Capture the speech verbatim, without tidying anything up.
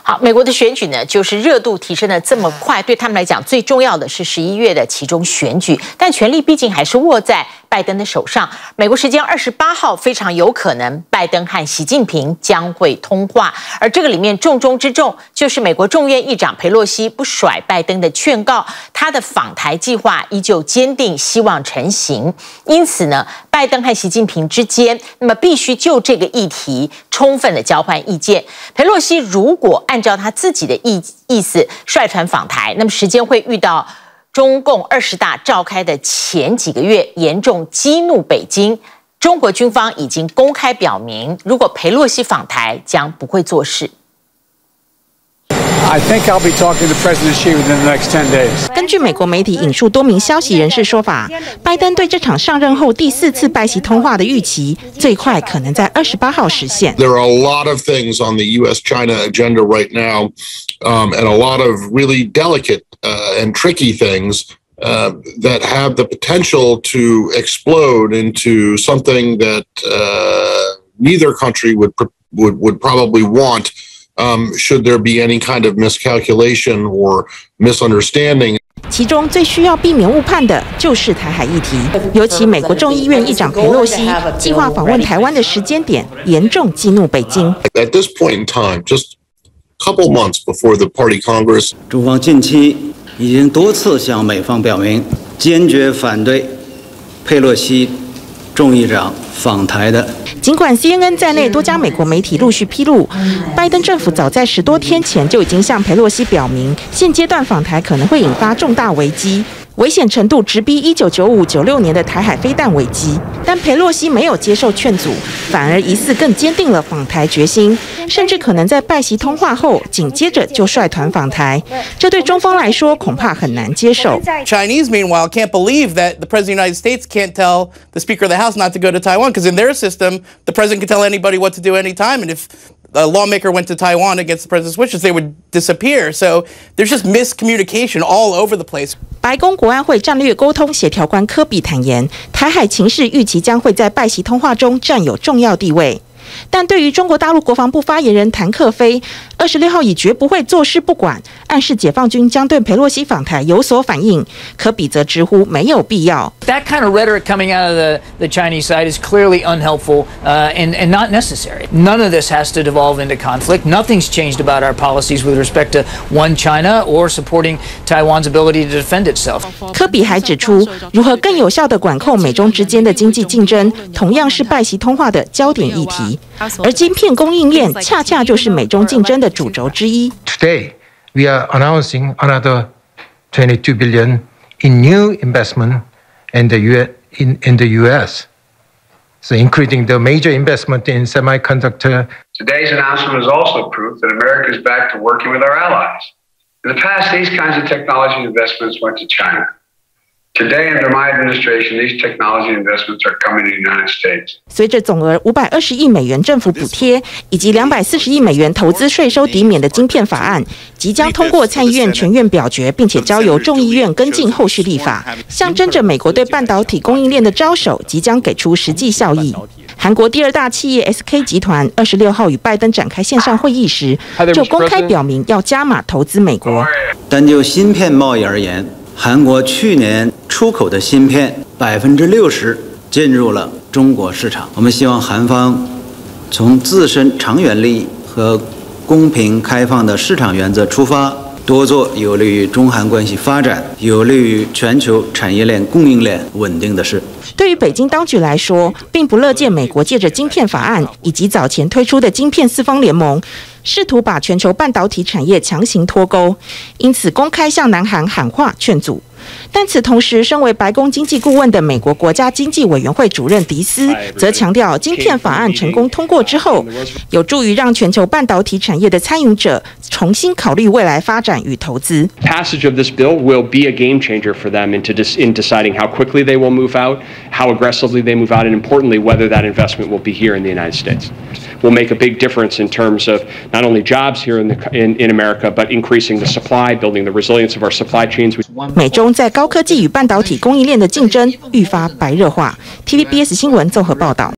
好，美国的选举呢，就是热度提升的这么快，对他们来讲，最重要的是十一月的其中选举，但权力毕竟还是握在拜登的手上。美国时间二十八号，非常有可能拜登和习近平将会通话，而这个里面重中之重就是美国众院议长裴洛西不甩拜登的劝告，他的访台计划依旧坚定，希望成行。因此呢，拜登和习近平之间，那么必须就这个议题充分的交换意见。裴洛西如果按照他自己的意意思率团访台，那么时间会遇到中共二十大召开的前几个月，严重激怒北京。中国军方已经公开表明，如果裴洛西访台，将不会做事。 I think I'll be talking to President Xi within the next ten days. 根据美国媒体引述多名消息人士说法，拜登对这场上任后第四次拜习通话的预期，最快可能在二十八号实现。 There are a lot of things on the U S China agenda right now, um, and a lot of really delicate uh, and tricky things uh, that have the potential to explode into something that uh, neither country would would would probably want. Um, should there be any kind of miscalculation or misunderstanding? 其中最需要避免误判的就是台海议题，尤其美国众议院议长裴洛西计划访问台湾的时间点，严重激怒北京。 At this point in time, just a couple months before the Party Congress, 中方近期已经多次向美方表明，坚决反对佩洛西众议长访台的。 尽管 C N N 在内多家美国媒体陆续披露，拜登政府早在十多天前就已经向裴洛西表明，现阶段访台可能会引发重大危机，危险程度直逼一九九五、九六年的台海飞弹危机。但裴洛西没有接受劝阻，反而疑似更坚定了访台决心，甚至可能在拜习通话后紧接着就率团访台。这对中方来说恐怕很难接受。 Chinese, meanwhile, can't believe that the President of the United States can't tell the Speaker of the House not to go to Taiwan, because in their system, the President can tell anybody what to do anytime, and if a lawmaker went to Taiwan against the President's wishes, they would disappear. So there's just miscommunication all over the place. 白宫国安会战略沟通协调官科比坦言，台海情势预期将会在拜习通话中占有重要地位。但对于中国大陆国防部发言人谭克非，二十六号已绝不会坐视不管，暗示解放军将对裴洛西访台有所反应。科比则直呼没有必要。 That kind of rhetoric coming out of the, the Chinese side is clearly unhelpful uh, and, and not necessary. None of this has to devolve into conflict. Nothing's changed about our policies with respect to one China or supporting Taiwan's ability to defend itself. 科比还指出，如何更有效地管控美中之间的经济竞争，同样是拜习通话的焦点议题。而晶片供应链恰恰就是美中竞争的主轴之一。 Today, we are announcing another twenty-two billion in new investment in the U S, in, in the U S. So, including the major investment in semiconductor. Today's announcement is also proof that America is back to working with our allies. In the past, these kinds of technology investments went to China. Today, under my administration, these technology investments are coming to the United States. 随着总额五百二十亿美元政府补贴以及两百四十亿美元投资税收抵免的晶片法案，即将通过参议院全院表决，并且交由众议院跟进后续立法，象征着美国对半导体供应链的招手即将给出实际效益。韩国第二大企业 S K 集团二十六号与拜登展开线上会议时，就公开表明要加码投资美国。 单就芯片贸易而言，韩国去年出口的芯片百分之六十进入了中国市场。我们希望韩方从自身长远利益和公平开放的市场原则出发，多做有利于中韩关系发展、有利于全球产业链供应链稳定的事。 对于北京当局来说，并不乐见美国借着晶片法案以及早前推出的晶片四方联盟，试图把全球半导体产业强行脱钩，因此公开向南韩喊话劝阻。但此同时，身为白宫经济顾问的美国国家经济委员会主任迪斯则强调，晶片法案成功通过之后，有助于让全球半导体产业的参与者重新考虑未来发展与投资。 Passage of this bill will be a game changer for them in, to dis, in deciding how quickly they will move out, how aggressively they move out, and importantly, whether that investment will be here in the United States. Will make a big difference in terms of not only jobs here in, the, in, in America, but increasing the supply, building the resilience of our supply chains. 美中在高科技与半导体供应链的竞争愈发白热化。T V B S 新闻综合报道。